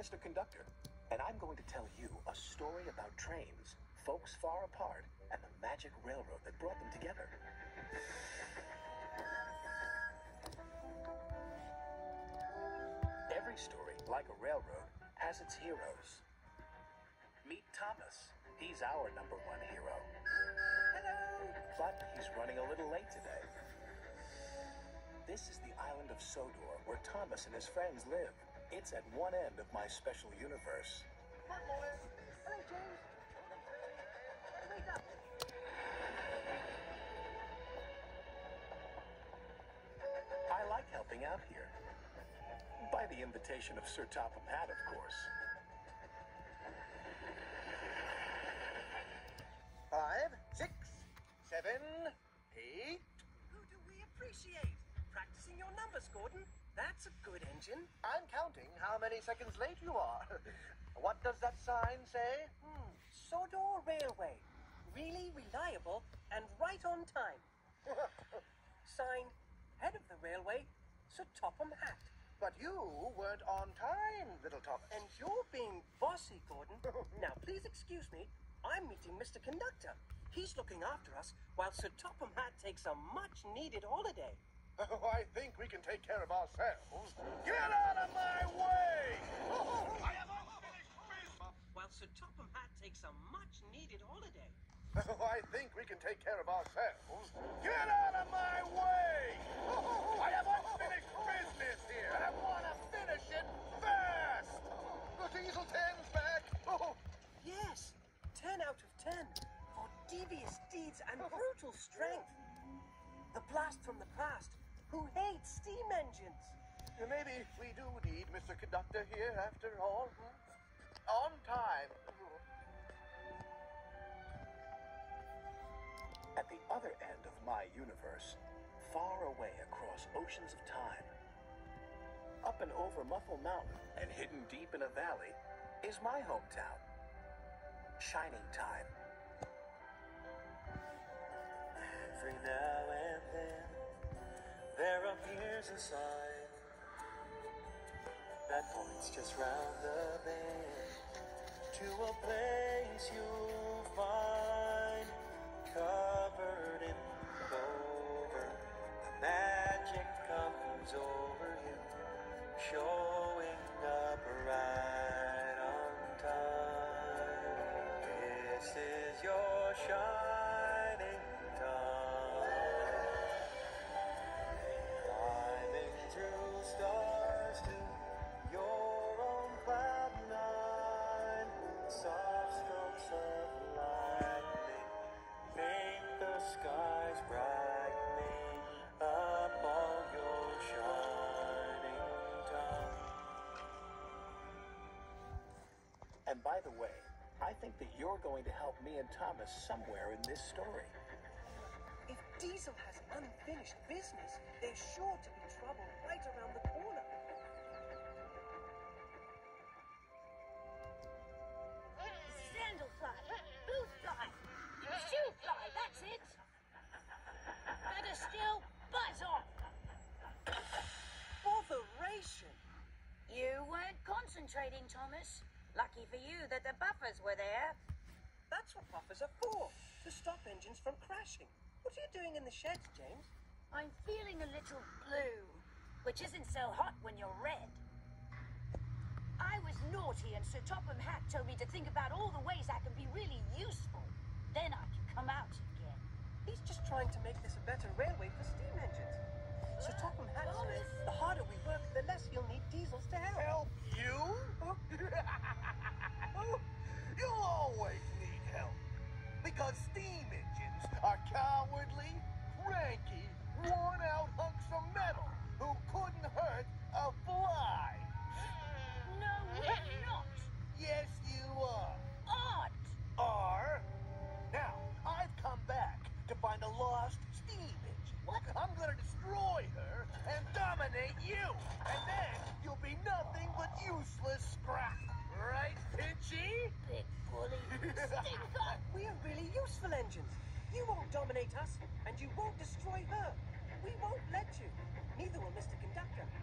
Mr. Conductor, and I'm going to tell you a story about trains, folks far apart, and the magic railroad that brought them together. Every story, like a railroad, has its heroes. Meet Thomas. He's our #1 hero. Hello! But he's running a little late today. This is the island of Sodor, where Thomas and his friends live. It's at one end of my special universe. Come on, boys. Hello, James. Hey, wake up. I like helping out here. By the invitation of Sir Topham Hatt, of course. 5, 6, 7, 8. Who do we appreciate? Practicing your numbers, Gordon. That's a good engine. I'm counting how many seconds late you are. What does that sign say? Sodor Railway. Really reliable and right on time. Signed, head of the railway, Sir Topham Hatt. But you weren't on time, little Thomas. And you're being bossy, Gordon. Now, please excuse me. I'm meeting Mr. Conductor. He's looking after us while Sir Topham Hatt takes a much-needed holiday. Oh, I think we can take care of ourselves. Get out of my way! I have unfinished business. While Sir Topham Hatt takes a much-needed holiday. Oh, I think we can take care of ourselves. Get out of my way! I have unfinished business here, and I want to finish it fast! The Diesel 10's back! Oh. Yes, 10 out of 10 for devious deeds and brutal strength. The blast from the past, who hates steam engines. Maybe we do need Mr. Conductor here after all. On time. At the other end of my universe, far away across oceans of time, up and over Muffle Mountain and hidden deep in a valley, is my hometown, Shining Time. Every now and then, there appears a sign that points just round the bend to a place you'll find covered in clover. The magic comes over you, showing up right on time. This is your shining time, climbing through stars to your own cloud nine. Soft strokes of lightning paint the skies brightening up all your shining time. And by the way, I think that you're going to help me and Thomas somewhere in this story. If Diesel has unfinished business, there's sure to be trouble right around the corner. Sandalfly, bootfly, shoefly, that's it. Better still, buzz off. Botheration! You weren't concentrating, Thomas. Lucky for you that the buffers were there. That's what buffers are for, to stop engines from crashing. What are you doing in the sheds, James? I'm feeling a little blue, which isn't so hot when you're red. I was naughty and Sir Topham Hatt told me to think about all the ways I can be really useful. Then I can come out again. He's just trying to make this a better railway for steam engines. Sir Topham Hatt says the harder we work, the less he'll need diesels to help. Help you? You'll always need help. Because steam engines are cowardly, cranky, worn-out hunks of metal who couldn't hurt a fly. No, we're not. Yes, you are. Aren't. Are? Now, I've come back to find a lost steam engine. What? I'm gonna destroy her and dominate you. And then you'll be nothing but useless scrap. Right, Pinchy? Big bully. Stinker. We're really useful engines. You won't dominate us, and you won't destroy her. We won't let you. Neither will Mr. Conductor.